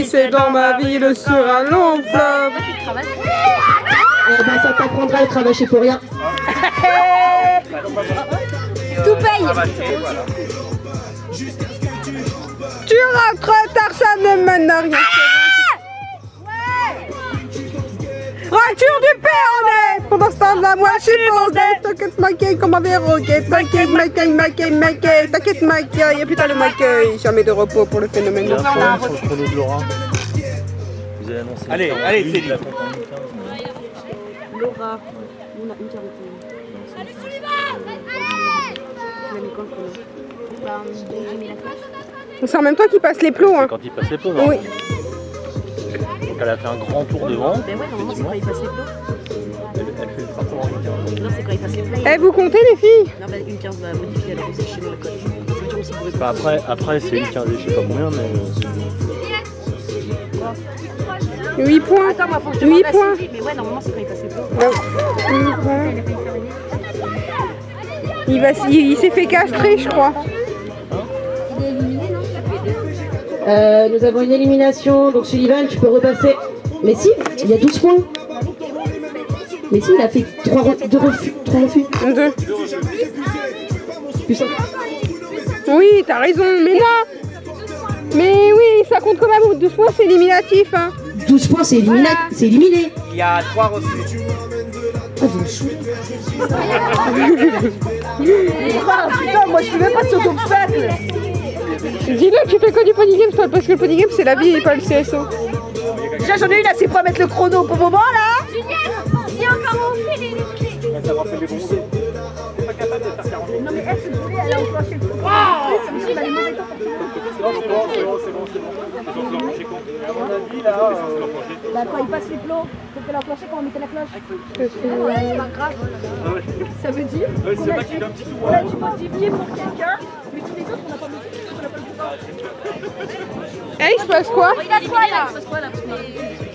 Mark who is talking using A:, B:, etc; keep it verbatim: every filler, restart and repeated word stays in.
A: glissé dans ma ville sur un long fleuve.
B: Eh ben ça t'apprendra à cravacher pour rien.
C: Tout paye.
A: Tu rentres tard, ça ne mène à rien. Racture du père, pendant ce temps-là, moi je suis posée. T'inquiète, maquille, comme un verroquet. T'inquiète, maquille, maquille, maquille. T'inquiète, maquille. Et putain, le maquille. Jamais de repos pour le phénomène.
D: Il y a un problème sur le chrono de Laura. Vous avez annoncé.
E: Allez, allez, Céline.
C: Laura, on a une quarantaine. Allez, Sullivan.
A: C'est en même temps qu'il passe les plots. Hein.
D: Quand il passe les plots,
A: oui.
D: Donc elle a fait un grand tour devant.
C: Ben ouais, normalement c'est quand il passe les plots.
D: Elle, elle fait le parcours en une quinze.
C: Non, c'est quand il passe les plots.
A: Eh, vous comptez les filles?
C: Non, ben une quinze va modifier la grossesse chez nous, le code.
D: Bah après, après c'est une quinze, je sais pas combien, mais...
A: huit points.
C: Attends, moi faut que je
A: huit
C: demande à
A: points.
C: Cindy. Mais ouais, normalement c'est quand il passe les plots.
A: huit points. Il, va, il, il s'est fait castrer, je crois.
B: Euh, nous avons une élimination, donc Sullivan, tu peux repasser. Mais si, il y a douze points. Mais si, il a fait trois refus. trois refus.
A: Deux.
B: Plus un.
A: Oui, t'as raison, mais non. Mais oui, ça compte quand même. douze points, c'est éliminatif. Hein.
B: douze points, c'est éliminé.
A: Voilà.
B: C'est éliminé.
E: Il y a trois refus.
B: Ah, vous chou.
C: Putain, moi je fais même pas de saut d'obstacle.
A: Dis-le, tu fais que du pony game, toi, parce que le pony game c'est la vie et pas le C S O.
C: Déjà j'en ai une, elle sait pas mettre le chrono pour le moment là.
F: Il y a encore mon fil, il est
E: Ça va faire les bons. T'es pas capable de faire quarante.
C: Non mais elle se voulait, elle a enclenché le chrono.
E: C'est bon, c'est bon, c'est bon, c'est bon. Ils ont enclenché quand? À mon avis, là...
C: Bah quand il passe les plots, faut qu'elle enclenche quand on mettait la cloche. Ouais, c'est pas grave. Ça veut dire
E: Ouais, c'est
C: qu'on
E: pas
C: a
E: qu'il
C: dû
E: a un petit tour.
C: on a dû multiplier pour quelqu'un, mais tous les autres on n'a pas multiplié parce qu'on n'a pas le pouvoir.
A: Eh, il se passe quoi?
F: Il a quoi là? Il se passe quoi là?